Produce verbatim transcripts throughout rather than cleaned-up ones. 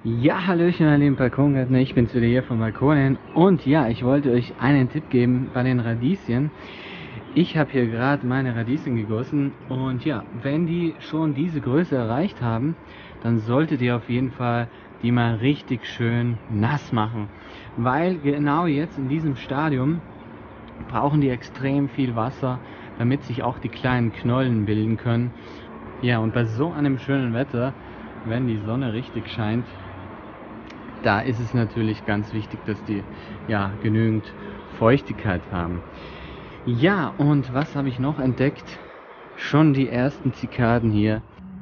Ja, hallöchen meine lieben Balkongärtner, ich bin's wieder hier von Balkonen und ja, ich wollte euch einen Tipp geben bei den Radieschen. Ich habe hier gerade meine Radieschen gegossen und ja, wenn die schon diese Größe erreicht haben, dann solltet ihr auf jeden Fall die mal richtig schön nass machen, weil genau jetzt in diesem Stadium brauchen die extrem viel Wasser, damit sich auch die kleinen Knollen bilden können. Ja, und bei so einem schönen Wetter, wenn die Sonne richtig scheint, da ist es natürlich ganz wichtig, dass die ja genügend Feuchtigkeit haben. Ja, und was habe ich noch entdeckt? Schon die ersten Zikaden hier.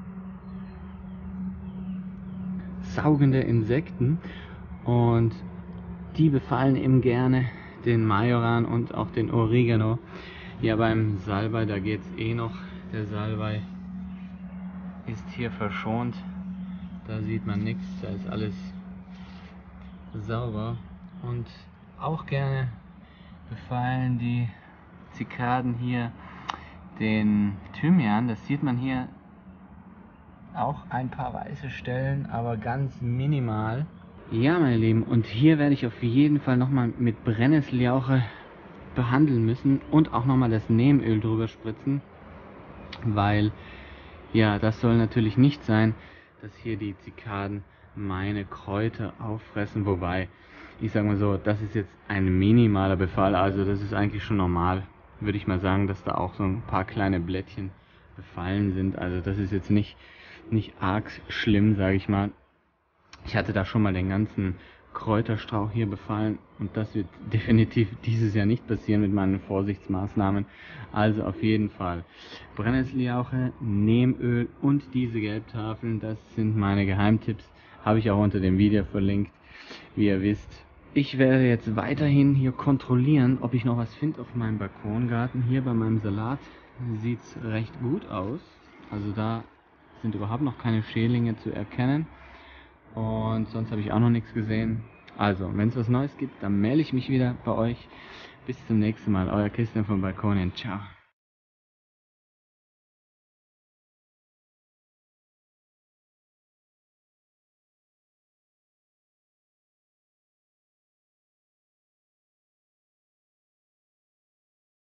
Saugende Insekten, und die befallen eben gerne den Majoran und auch den Oregano. Ja, beim Salbei, da geht es eh noch. Der Salbei ist hier verschont. Da sieht man nichts, da ist alles sauber. Und auch gerne befallen die Zikaden hier den Thymian. Das sieht man hier auch ein paar weiße Stellen, aber ganz minimal. Ja, meine Lieben, und hier werde ich auf jeden Fall nochmal mit Brennnesseljauche behandeln müssen und auch nochmal das Neemöl drüber spritzen, weil ja, das soll natürlich nicht sein, dass hier die Zikaden meine Kräuter auffressen, wobei, ich sage mal so, das ist jetzt ein minimaler Befall, also das ist eigentlich schon normal, würde ich mal sagen, dass da auch so ein paar kleine Blättchen befallen sind, also das ist jetzt nicht, nicht arg schlimm, sage ich mal. Ich hatte da schon mal den ganzen Kräuterstrauch hier befallen und das wird definitiv dieses Jahr nicht passieren mit meinen Vorsichtsmaßnahmen. Also auf jeden Fall Brennnesseljauche, Neemöl und diese Gelbtafeln, das sind meine Geheimtipps. Habe ich auch unter dem Video verlinkt, wie ihr wisst. Ich werde jetzt weiterhin hier kontrollieren, ob ich noch was finde auf meinem Balkongarten. Hier bei meinem Salat sieht es recht gut aus. Also da sind überhaupt noch keine Schädlinge zu erkennen. Und sonst habe ich auch noch nichts gesehen. Also, wenn es was Neues gibt, dann melde ich mich wieder bei euch. Bis zum nächsten Mal. Euer Christian von Balkonen. Ciao.